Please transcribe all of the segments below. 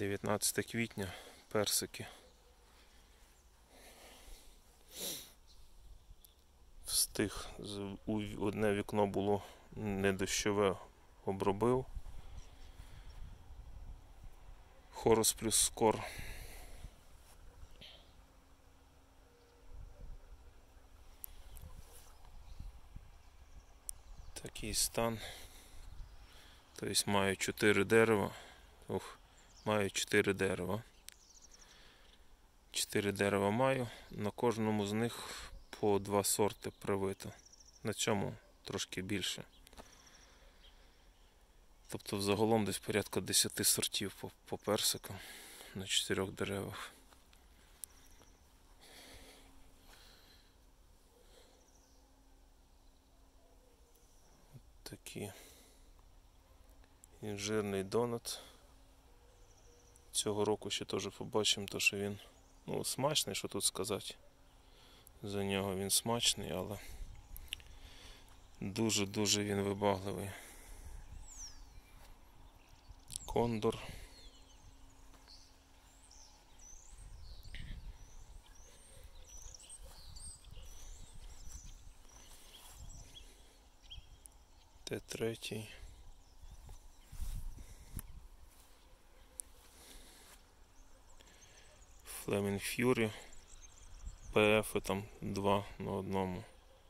19 квітня, персики. Встиг, одне вікно було недощове, обробив. Хорус плюс скор. Такий стан. Тобто маю 4 дерева. Маю 4 дерева. 4 дерева маю. На кожному з них по 2 сорти привито. На цьому трошки більше. Тобто взагалом десь порядка 10 сортів по персикам на 4 деревах. Такі. Інжирний донат. Цього року ще теж побачимо, то що він смачний, що тут сказати. За нього він смачний, але дуже-дуже він вибагливий. Кондор. Т3. Flaming Fury. ПФ там 2 на одному.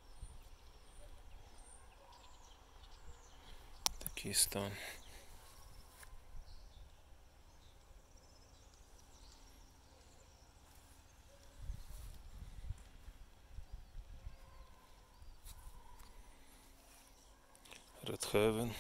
Такий стан. Red Heaven.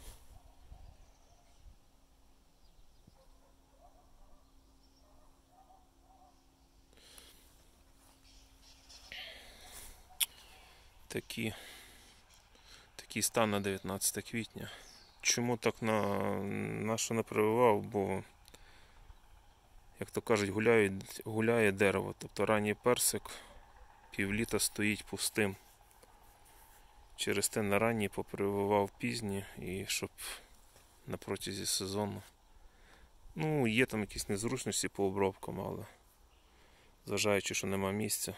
Такий стан на 19 квітня. Чому так на що не прививав? Бо, як то кажуть, гуляє дерево. Тобто ранній персик півліта стоїть пустим. Через те на ранній попрививав пізні, і щоб на протязі сезону. Є там якісь незручності по обробкам, але зважаючи, що нема місця.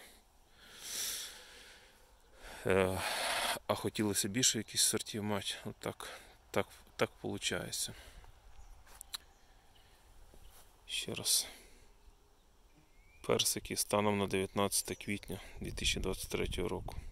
А хотілося більше якісь сортів мати. Так виходить. Ще раз. Персики станом на 19 квітня 2023 року.